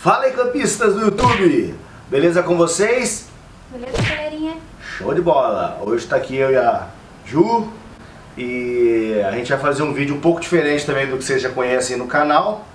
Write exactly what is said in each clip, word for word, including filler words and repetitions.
Fala aí, campistas do YouTube! Beleza com vocês? Beleza, galerinha? Show de bola! Hoje tá aqui eu e a Ju e a gente vai fazer um vídeo um pouco diferente também do que vocês já conhecem no canal.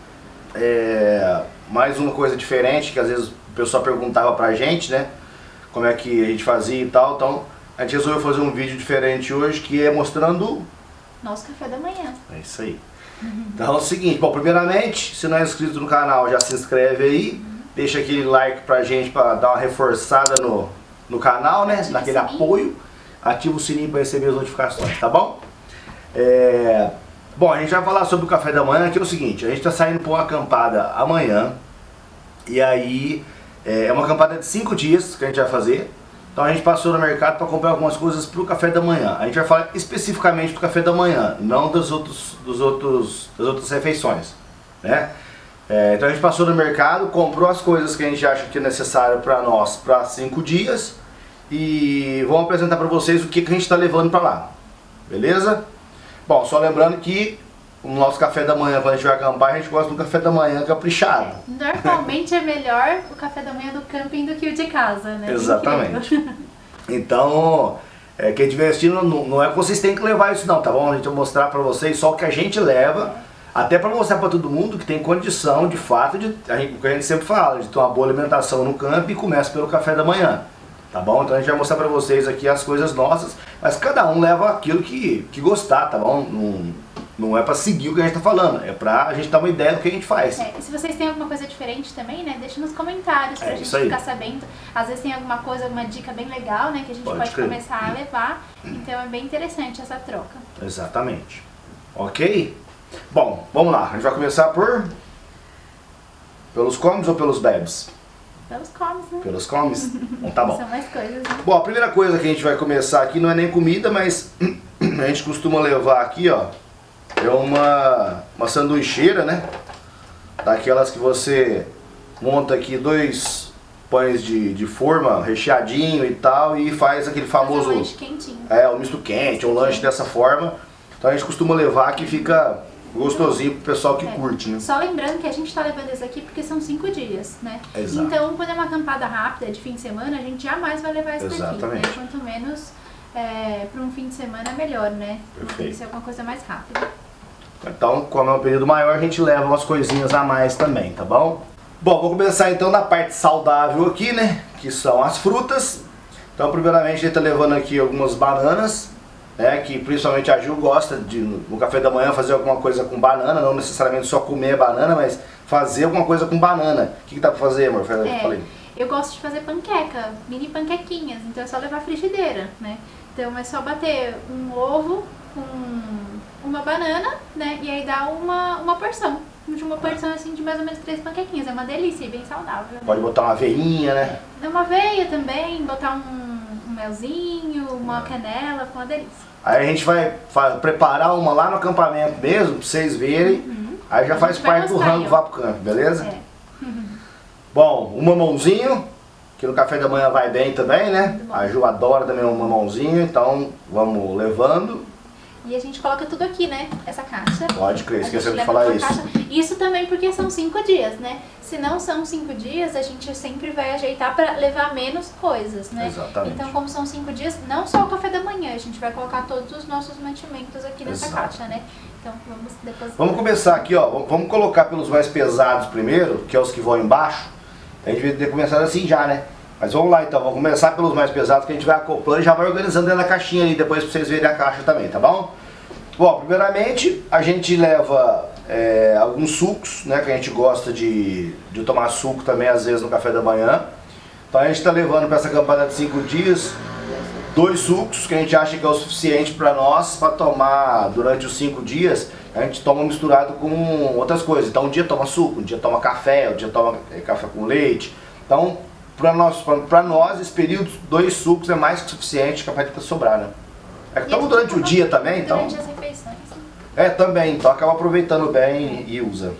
É... Mais uma coisa diferente que às vezes o pessoal perguntava pra gente, né? Como é que a gente fazia e tal. Então a gente resolveu fazer um vídeo diferente hoje que é mostrando nosso café da manhã. É isso aí. Então é o seguinte, bom, primeiramente, se não é inscrito no canal, já se inscreve aí, uhum. Deixa aquele like pra gente, pra dar uma reforçada no, no canal, né, ativa naquele apoio, ativa o sininho pra receber as notificações, tá bom? É... Bom, a gente vai falar sobre o café da manhã, que é o seguinte, a gente tá saindo pra uma acampada amanhã, e aí é, é uma acampada de cinco dias que a gente vai fazer. Então a gente passou no mercado para comprar algumas coisas para o café da manhã. A gente vai falar especificamente do café da manhã, não dos outros, dos outros, das outras refeições, né? É, então a gente passou no mercado, comprou as coisas que a gente acha que é necessário para nós para cinco dias e vamos apresentar para vocês o que, que a gente está levando para lá, beleza? Bom, só lembrando que o nosso café da manhã, quando a gente vai acampar, a gente gosta do café da manhã caprichado. Normalmente é melhor o café da manhã do camping do que o de casa, né? Exatamente. Então, é, quem estiver assistindo, não, não é que vocês têm que levar isso não, tá bom? A gente vai mostrar pra vocês só o que a gente leva, até pra mostrar pra todo mundo que tem condição, de fato, de, a gente, o que a gente sempre fala, de ter uma boa alimentação no camping e começa pelo café da manhã. Tá bom? Então a gente vai mostrar pra vocês aqui as coisas nossas, mas cada um leva aquilo que, que gostar, tá bom? Não, não é pra seguir o que a gente tá falando, é pra gente dar uma ideia do que a gente faz. É, e se vocês têm alguma coisa diferente também, né, deixa nos comentários pra é, gente ficar sabendo. Às vezes tem alguma coisa, alguma dica bem legal, né, que a gente pode, pode começar a levar. Então é bem interessante essa troca. Exatamente. Ok? Bom, vamos lá. A gente vai começar por... Pelos comes ou pelos bebes? Pelos comes, né? Pelos comes? Então tá bom. São mais coisas, né? Bom, a primeira coisa que a gente vai começar aqui não é nem comida, mas a gente costuma levar aqui, ó, é uma, uma sanduicheira, né? Daquelas que você monta aqui dois pães de, de forma, recheadinho e tal, e faz aquele famoso... Faz um lanche quentinho. É, um misto quente, um lanche dessa forma. Então a gente costuma levar que fica gostosinho pro pessoal que é. curte, né? Só lembrando que a gente tá levando esse aqui porque são cinco dias, né? Exato. Então, quando é uma acampada rápida, de fim de semana, a gente jamais vai levar esse Exatamente. daqui, né? Quanto menos é, para um fim de semana, melhor, né? Perfeito. Tem que ser alguma coisa mais rápida. Então, como é um período maior, a gente leva umas coisinhas a mais também, tá bom? Bom, vou começar então da parte saudável aqui, né? Que são as frutas. Então, primeiramente, a gente tá levando aqui algumas bananas, né, que principalmente a Ju gosta de, no café da manhã, fazer alguma coisa com banana, não necessariamente só comer banana, mas fazer alguma coisa com banana. O que, que dá pra fazer, amor? É, Falei. Eu gosto de fazer panqueca, mini panquequinhas, então é só levar frigideira, né? Então é só bater um ovo com uma banana, né, e aí dá uma, uma porção. De uma porção assim de mais ou menos três panquequinhas, é uma delícia e bem saudável. Né? Pode botar uma aveinha, né? Dá uma aveia também, botar um, um melzinho, uma canela, com uma delícia. Aí a gente vai preparar uma lá no acampamento mesmo, pra vocês verem. Uhum. Aí já a faz parte do rango, vá pro campo, beleza? É. Uhum. Bom, um mamãozinho, que no café da manhã vai bem também, né? A Ju adora também um mamãozinho, então vamos levando. E a gente coloca tudo aqui, né? Essa caixa. Pode crer, esqueceu de falar isso. Caixa. Isso também porque são cinco dias, né? Se não são cinco dias, a gente sempre vai ajeitar para levar menos coisas, né? Exatamente. Então, como são cinco dias, não só o café da manhã, a gente vai colocar todos os nossos mantimentos aqui nessa Exato. caixa, né? Então, vamos depois... Vamos começar aqui, ó. Vamos colocar pelos mais pesados primeiro, que é os que vão embaixo. A gente vai ter começado assim já, né? Mas vamos lá então, vamos começar pelos mais pesados que a gente vai acoplando e já vai organizando dentro da caixinha ali, depois pra vocês verem a caixa também, tá bom? Bom, primeiramente a gente leva é, alguns sucos, né, que a gente gosta de, de tomar suco também às vezes no café da manhã. Então a gente está levando para essa acampada de cinco dias dois sucos que a gente acha que é o suficiente para nós para tomar durante os cinco dias. A gente toma misturado com outras coisas. Então um dia toma suco, um dia toma café, um dia toma é, café com leite. Então para nós, para nós esse período dois sucos é mais que suficiente, capaz de sobrar, né? É que estamos durante o dia também, então... Durante as refeições. É, também, então acaba aproveitando bem e usa.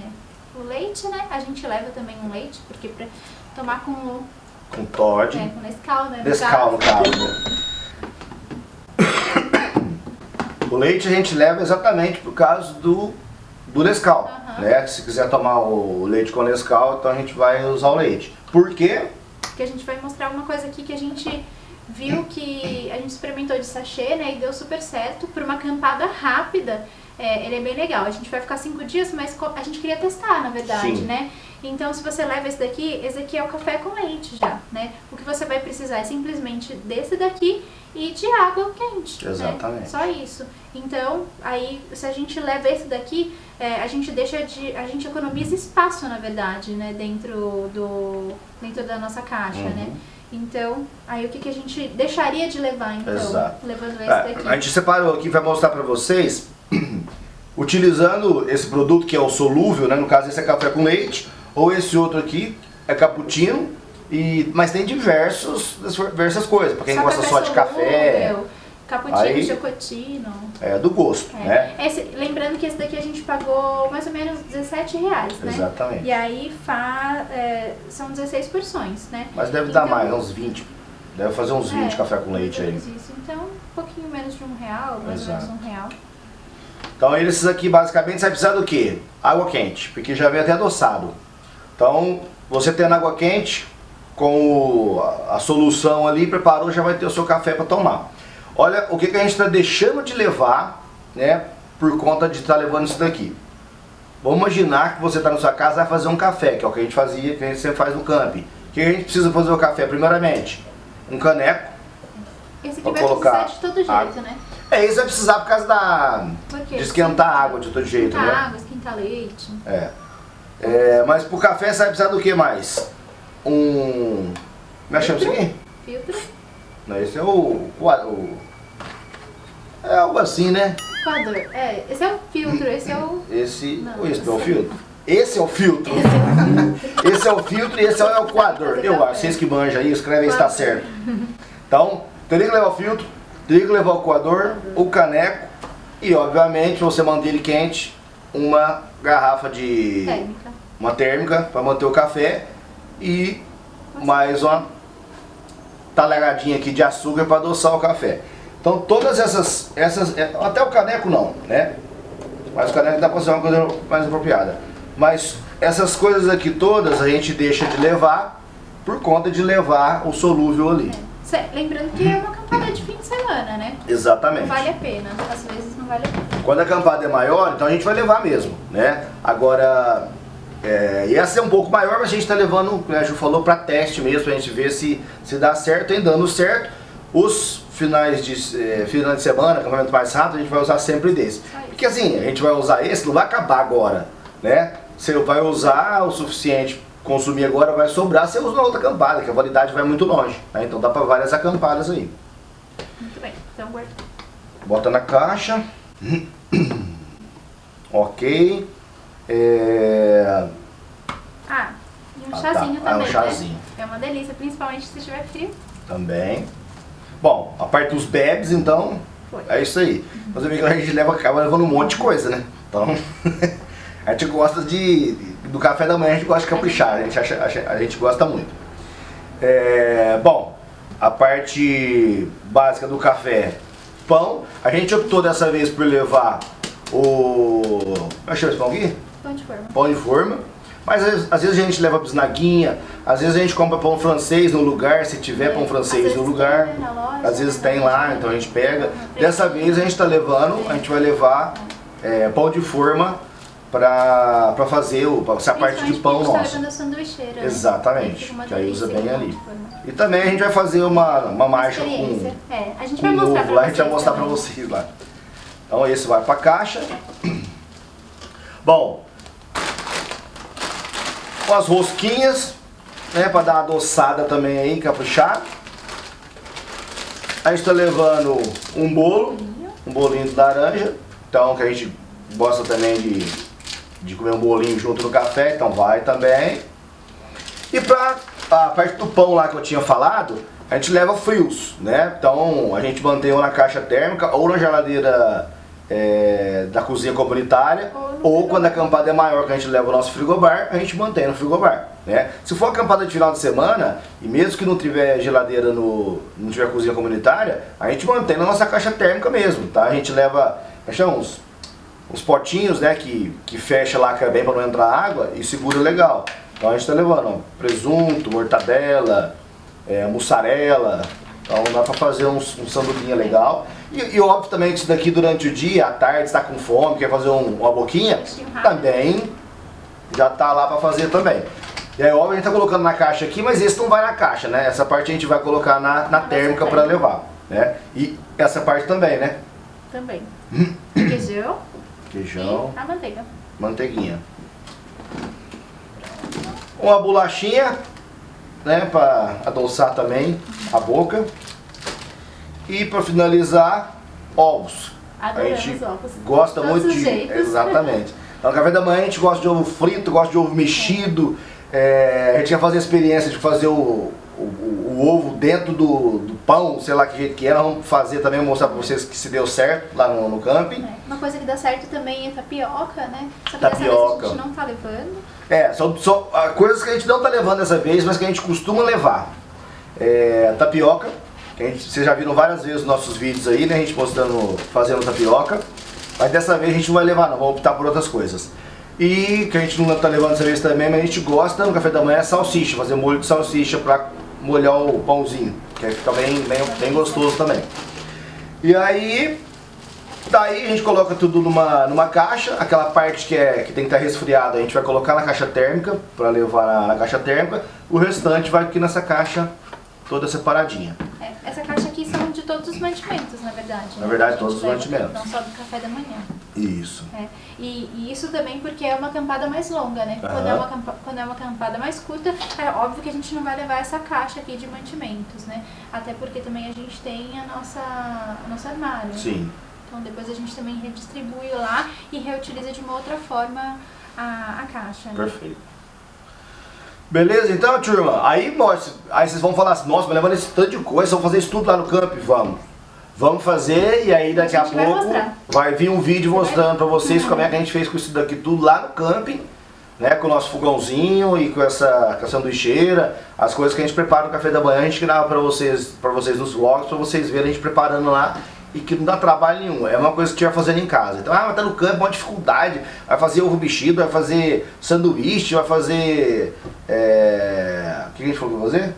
É. O leite, né? A gente leva também um leite, porque pra tomar com... Com Toddy. É, com Nescau, né? Nescau, no caso. Né? O leite a gente leva exatamente por causa do do Nescau, Uhum. né? Se quiser tomar o leite com Nescau, então a gente vai usar o leite. Por quê? Porque a gente vai mostrar uma coisa aqui que a gente viu que a gente experimentou de sachê, né, e deu super certo. Por uma campada rápida, é, ele é bem legal. A gente vai ficar cinco dias, mas a gente queria testar, na verdade, Sim. né? Então, se você leva esse daqui, esse daqui é o café com leite já, né? O que você vai precisar é simplesmente desse daqui e de água quente. Exatamente. Né? Só isso. Então, aí, se a gente leva esse daqui, é, a gente deixa de, a gente economiza espaço, na verdade, né? Dentro do, dentro da nossa caixa, Uhum. né? Então, aí o que, que a gente deixaria de levar, então, Exato. levando esse É, daqui? a gente separou aqui, vai mostrar pra vocês, utilizando esse produto que é o solúvel, né? No caso esse é café com leite, ou esse outro aqui é cappuccino, e, mas tem diversos, diversas coisas, pra quem gosta só de café, solúvel, cappuccino, aí- chocotino. é do gosto, É. né? Esse, lembrando que esse daqui a gente pagou mais ou menos dezessete reais, né? Exatamente. E aí fa, é, são dezesseis porções, né? Mas deve dar Então- mais, uns vinte. Deve fazer uns vinte É, café com leite aí. mais ou menos isso. Então, um pouquinho menos de um real, mais ou Exato. menos um real. Então esses aqui basicamente você vai precisar do quê? Água quente, porque já vem até adoçado. Então você tendo água quente, com o- a, a solução ali, preparou, já vai ter o seu café para tomar. Olha o que, que a gente está deixando de levar, né, por conta de estar levando isso daqui. Vamos imaginar que você está na sua casa e vai fazer um café, que é o que a gente fazia, que a gente sempre faz no camping. O que a gente precisa fazer o café? Primeiramente, um caneco. Esse aqui Vou vai colocar precisar de todo jeito, água. né? É, isso vai precisar por causa da, Por quê? de esquentar a água de todo jeito, Esquentar né? água, esquentar leite. É. É, mas pro café você vai precisar do que mais? Um... Como é que chama isso aqui? Filtro. Não, esse é o, o, o... É algo assim, né? Coador. É, esse é o filtro, esse é o... Esse... Não, esse não é o esse- filtro? Esse é o filtro. Esse é o filtro. Esse é o filtro e esse é o coador. Eu acho, vocês que manjam aí, escreve aí se tá certo. Então, teria que levar o filtro, teria que levar o coador, o caneco e, obviamente, pra você manter ele quente, uma garrafa de... Térmica. uma térmica para manter o café e mais uma talheradinha aqui de açúcar para adoçar o café. Então todas essas, essas, até o caneco não, né? Mas o caneco dá para ser uma coisa mais apropriada. Mas essas coisas aqui todas a gente deixa de levar por conta de levar o solúvel ali. Cê- Lembrando que é uma campada de fim de semana, né? Não Exatamente. vale a pena. Às vezes não vale a pena. Quando a acampada é maior, então a gente vai levar mesmo, né? Agora, é, e essa é um pouco maior, mas a gente está levando, né, a Ju falou, para teste mesmo, para a gente ver se, se dá certo. Em dando certo, os finais de, é, final de semana, acampamento mais rápido, a gente vai usar sempre desse. Porque assim, a gente vai usar esse, não vai acabar agora, né? Você vai usar o suficiente, consumir agora, vai sobrar, você usa na outra acampada, que a validade vai muito longe, né? Então dá para várias acampadas aí. Muito bem. Então guarda. Bota na caixa. Ok. É... Ah, e um Ah, chazinho tá. Ah, um também, chazinho. né? É uma delícia, principalmente se estiver frio. Também. Bom, a parte dos bebes, então, Foi. é isso aí. Mas amigo, a gente leva, acaba levando um monte de coisa, né? Então, a gente gosta de, do café da manhã, a gente gosta de caprichar, a gente, acha, acha- a gente gosta muito. É, bom, a parte básica do café, pão. A gente optou dessa vez por levar o... Como é que chama esse pão aqui? Pão de forma. Pão de forma, mas às vezes, às vezes a gente leva bisnaguinha, às vezes a gente compra pão francês no lugar, se tiver pão Às francês vezes no lugar, tem na loja, às vezes né? tem lá, então a gente pega. Dessa vez a gente está levando, a gente vai levar é, pão de forma para para fazer o, pra essa parte de pão Principalmente porque a gente nosso. tá levando a sanduicheira, né? Exatamente, Aí fica uma que aí usa delícia, bem pão ali. de forma. E também a gente vai fazer uma, uma marcha com, Experiência. É, a gente com vai mostrar ovo pra lá, a gente vai vocês mostrar para também. vocês lá. Então esse vai para caixa. Bom, com as rosquinhas, né, para dar uma adoçada também aí, caprichar. A gente está levando um bolo, um bolinho de laranja, então que a gente gosta também de, de comer um bolinho junto no café, então vai também. E para a parte do pão lá que eu tinha falado, a gente leva frios, né? Então a gente mantém ou na caixa térmica ou na geladeira é, da cozinha comunitária, Ou no ou quando a acampada é maior que a gente leva o nosso frigobar, a gente mantém no frigobar, né? Se for acampada de final de semana, e mesmo que não tiver geladeira, no, não tiver cozinha comunitária, a gente mantém na nossa caixa térmica mesmo, tá? A gente leva, acho uns os potinhos, né, que, que fecha lá, que é bem para não entrar água e segura legal. Então a gente está levando ó, presunto, mortadela, é, mussarela. Então dá para fazer um, um sanduguinha legal. E, e óbvio também que isso daqui durante o dia, à tarde, está com fome, quer fazer um, uma boquinha, também já tá lá para fazer também. E aí óbvio a gente tá colocando na caixa aqui, mas esse não vai na caixa, né? Essa parte a gente vai colocar na, na térmica para levar, né? E essa parte também, né? Também. Queijão. Queijão. E a manteiga. Manteiguinha. Uma bolachinha, né? Para adoçar também a boca. E para finalizar, ovos. Adoramos a gente ovos. Gosta Todos muito os de. jeitos. Exatamente. Então, no café da manhã a gente gosta de ovo frito, gosta de ovo mexido. É, a gente quer fazer a experiência de fazer o, o, o ovo dentro do, do pão, sei lá que jeito que é. Nós vamos fazer também, mostrar pra vocês que se deu certo lá no, no camping. É. Uma coisa que dá certo também é tapioca, né? Só que Tapioca. dessa vez a gente não tá levando. É, são, são ah, coisas que a gente não tá levando dessa vez, mas que a gente costuma levar. É, tapioca, que a gente, vocês já viram várias vezes nos nossos vídeos aí, né? A gente mostrando, fazendo tapioca. Mas dessa vez a gente não vai levar não, vamos optar por outras coisas. E que a gente não está levando dessa vez também, mas a gente gosta no café da manhã é salsicha, fazer molho de salsicha para molhar o pãozinho, que fica bem, bem, bem gostoso também. E aí, daí a gente coloca tudo numa, numa caixa, aquela parte que, é, que tem que estar resfriada a gente vai colocar na caixa térmica, para levar na, na caixa térmica, o restante vai aqui nessa caixa toda separadinha. É, essa caixa aqui são de todos os mantimentos, na verdade. Na né? verdade, todos os mantimentos. Não só do café da manhã. Isso. É. E, e isso também porque é uma acampada mais longa, né? Uhum. Quando, é uma, acampa- quando é uma acampada mais curta, é óbvio que a gente não vai levar essa caixa aqui de mantimentos, né? Até porque também a gente tem a nossa, o nosso armário. Sim. Né? Então depois a gente também redistribui lá e reutiliza de uma outra forma a, a caixa. Né? Perfeito. Beleza, então, turma, aí, nós, aí vocês vão falar assim, nossa, mas levando esse tanto de coisa, vamos fazer isso tudo lá no camp, vamos. Vamos fazer e aí daqui a, a pouco vai, vai vir um vídeo mostrando pra vocês uhum. como é que a gente fez com isso daqui tudo lá no camping, né, com o nosso fogãozinho e com essa, com a sanduicheira, as coisas que a gente prepara no café da manhã, a gente grava pra vocês, pra vocês nos vlogs, pra vocês verem a gente preparando lá. E que não dá trabalho nenhum, é uma coisa que a gente vai fazendo em casa. Então, ah, mas tá no campo, uma dificuldade. Vai fazer ovo mexido, vai fazer sanduíche, vai fazer... É... O que a gente falou que vai fazer?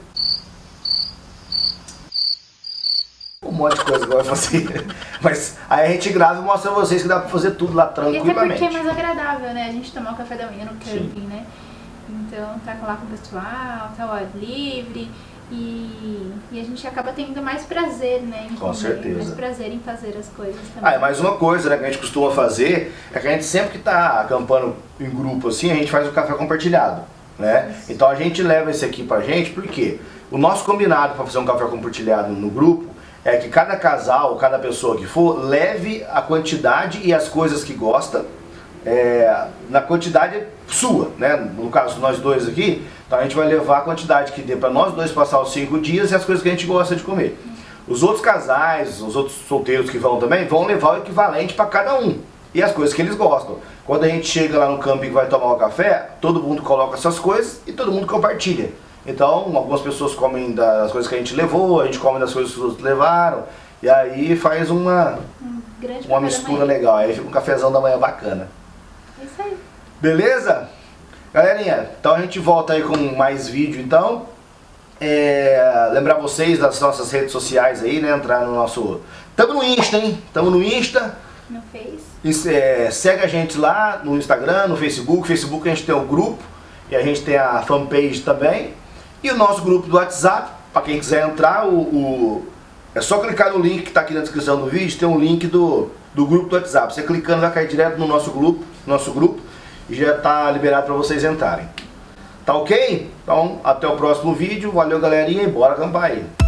Um monte de coisa que vai fazer. Mas aí a gente grava e mostra pra vocês que dá pra fazer tudo lá tranquilamente. E até porque é mais agradável, né? A gente tomar o café da manhã no camping, Sim. né? Então, tá lá com o pessoal, tá ao ar livre... E, e a gente acaba tendo mais prazer, né? Em Com comer, certeza. Mais prazer em fazer as coisas também. Ah, é mais uma coisa, né, que a gente costuma fazer, é que a gente sempre que tá acampando em grupo assim, a gente faz o café compartilhado, né? Isso. Então a gente leva esse aqui pra gente, porque o nosso combinado para fazer um café compartilhado no grupo é que cada casal, cada pessoa que for, leve a quantidade e as coisas que gosta, é, na quantidade sua, né? No caso nós dois aqui, então a gente vai levar a quantidade que dê para nós dois passar os cinco dias e as coisas que a gente gosta de comer. Os outros casais, os outros solteiros que vão também, vão levar o equivalente para cada um. E as coisas que eles gostam. Quando a gente chega lá no camping e vai tomar o café, todo mundo coloca suas coisas e todo mundo compartilha. Então, algumas pessoas comem das coisas que a gente levou, a gente come das coisas que os outros levaram. E aí faz uma, um uma mistura legal. Aí fica um cafezão da manhã bacana. É isso aí. Beleza? Galerinha, então a gente volta aí com mais vídeo então. É, lembrar vocês das nossas redes sociais aí, né? Entrar no nosso... Tamo no Insta, hein? Tamo no Insta. No Face. É, segue a gente lá no Instagram, no Facebook. Facebook a gente tem o grupo e a gente tem a fanpage também. E o nosso grupo do WhatsApp, para quem quiser entrar, o, o, é só clicar no link que está aqui na descrição do vídeo, tem um link do, do grupo do WhatsApp. Você clicando vai cair direto no nosso grupo, nosso grupo e já está liberado para vocês entrarem. Tá ok? Então, até o próximo vídeo. Valeu, galerinha, e bora acampar aí.